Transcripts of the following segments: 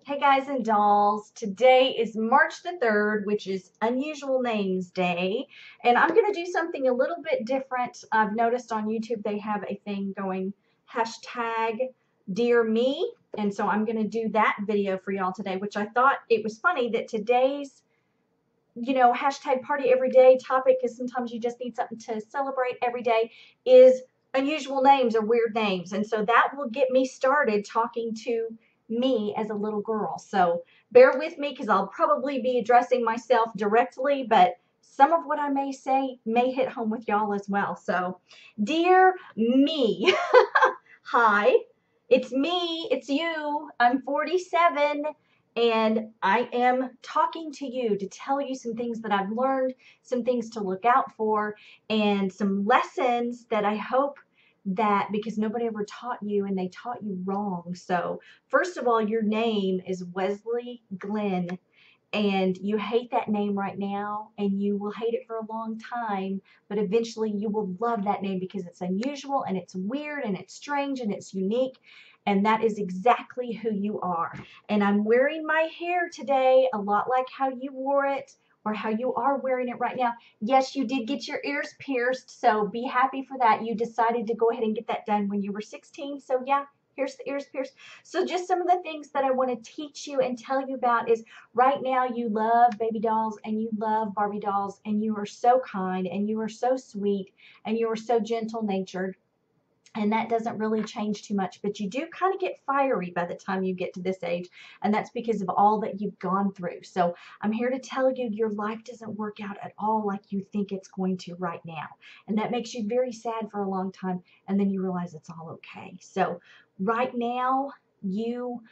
Hey guys and dolls, today is March the 3rd, which is Unusual Names Day, and I'm going to do something a little bit different. I've noticed on YouTube they have a thing going hashtag Dear Me, and so I'm going to do that video for y'all today, which I thought it was funny that today's, hashtag party every day topic, because sometimes you just need something to celebrate every day, is unusual names or weird names. And so that will get me started talking to me as a little girl. So bear with me because I'll probably be addressing myself directly, but some of what I may say may hit home with y'all as well. So, dear me, hi, it's me, it's you. I'm 47 and I am talking to you to tell you some things that I've learned, some things to look out for, and some lessons that I hope that because nobody ever taught you and they taught you wrong. So, first of all, your name is Wesley Glenn, and you hate that name right now and you will hate it for a long time, but eventually you will love that name because it's unusual and it's weird and it's strange and it's unique, and that is exactly who you are. And I'm wearing my hair today a lot like how you wore it or how you are wearing it right now. Yes, you did get your ears pierced, so be happy for that. You decided to go ahead and get that done when you were 16, so yeah, here's the ears pierced. So just some of the things that I want to teach you and tell you about is right now you love baby dolls and you love Barbie dolls and you are so kind and you are so sweet and you are so gentle natured, and that doesn't really change too much, but you do kind of get fiery by the time you get to this age, and that's because of all that you've gone through. So I'm here to tell you your life doesn't work out at all like you think it's going to right now, and that makes you very sad for a long time, and then you realize it's all okay. So right now you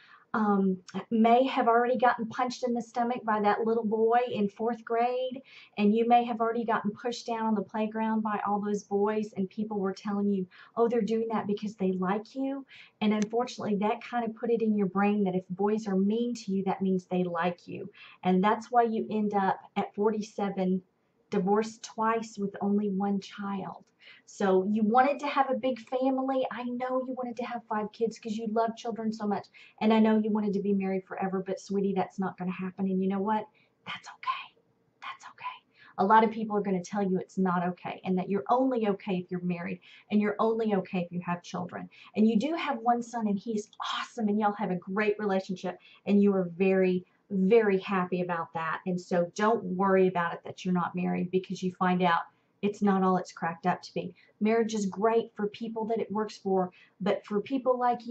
may have already gotten punched in the stomach by that little boy in fourth grade, and you may have already gotten pushed down on the playground by all those boys, and people were telling you, oh, they're doing that because they like you. And unfortunately, that kind of put it in your brain that if boys are mean to you, that means they like you. And that's why you end up at 47, divorced twice with only one child. So you wanted to have a big family. I know you wanted to have 5 kids because you love children so much. And I know you wanted to be married forever, but sweetie, that's not going to happen. And you know what? That's okay. That's okay. A lot of people are going to tell you it's not okay and that you're only okay if you're married and you're only okay if you have children. And you do have one son and he's awesome and y'all have a great relationship and you are very, very happy about that. And so don't worry about it that you're not married because you find out it's not all it's cracked up to be. Marriage is great for people that it works for, but for people like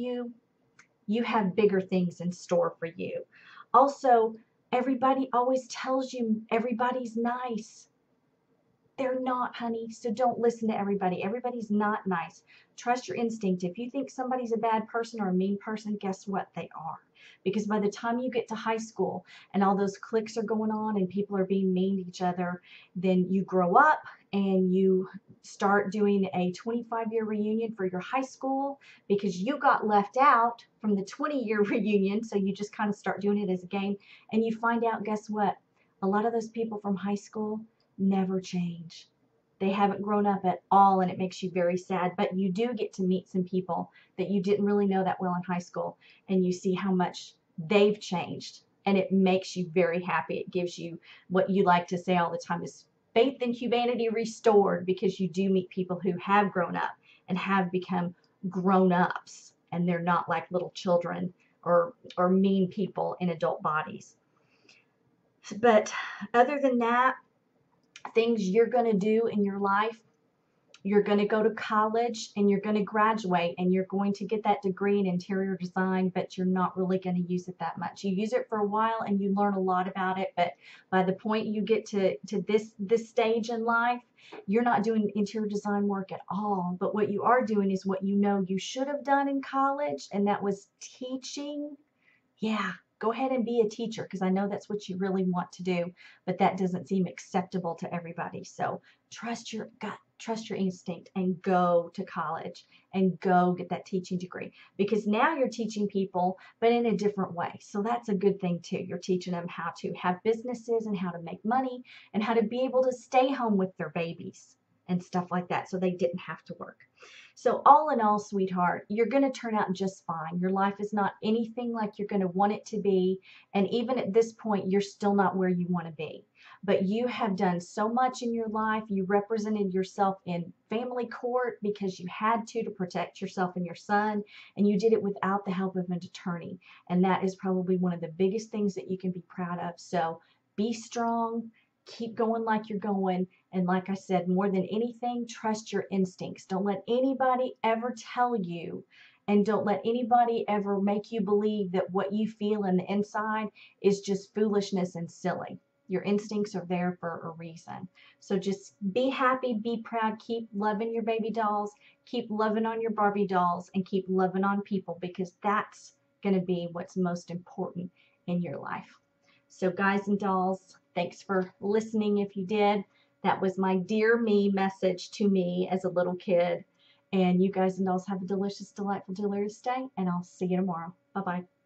you have bigger things in store for you. Also, everybody always tells you everybody's nice. They're not, honey. So don't listen to everybody. Everybody's not nice. Trust your instinct. If you think somebody's a bad person or a mean person, guess what? They are. Because by the time you get to high school and all those cliques are going on and people are being mean to each other, then you grow up and you start doing a 25-year reunion for your high school because you got left out from the 20-year reunion. So you just kind of start doing it as a game. And you find out, guess what? A lot of those people from high school never change. They haven't grown up at all, and it makes you very sad. But you do get to meet some people that you didn't really know that well in high school, and you see how much they've changed, and it makes you very happy. It gives you what you like to say all the time is faith in humanity restored, because you do meet people who have grown up and have become grown-ups, and they're not like little children or mean people in adult bodies. But other than that, things you're going to do in your life, you're going to go to college and you're going to graduate and you're going to get that degree in interior design, but you're not really going to use it that much. You use it for a while and you learn a lot about it, but by the point you get to this stage in life, you're not doing interior design work at all. But what you are doing is what you know you should have done in college, and that was teaching. Yeah, go ahead and be a teacher because I know that's what you really want to do, but that doesn't seem acceptable to everybody. So trust your gut, trust your instinct, and go to college and go get that teaching degree, because now you're teaching people, but in a different way. So that's a good thing too. You're teaching them how to have businesses and how to make money and how to be able to stay home with their babies and stuff like that so they didn't have to work. So all in all, sweetheart, you're going to turn out just fine. Your life is not anything like you're going to want it to be. And even at this point, you're still not where you want to be. But you have done so much in your life. You represented yourself in family court because you had to protect yourself and your son. And you did it without the help of an attorney. And that is probably one of the biggest things that you can be proud of. So be strong. Keep going like you're going. And like I said, more than anything, trust your instincts. Don't let anybody ever tell you, and don't let anybody ever make you believe that what you feel in the inside is just foolishness and silly. Your instincts are there for a reason. So just be happy, be proud, keep loving your baby dolls, keep loving on your Barbie dolls, and keep loving on people, because that's going to be what's most important in your life. So guys and dolls, thanks for listening if you did. That was my dear me message to me as a little kid. And you guys and dolls have a delicious, delightful, delirious day, and I'll see you tomorrow. Bye-bye.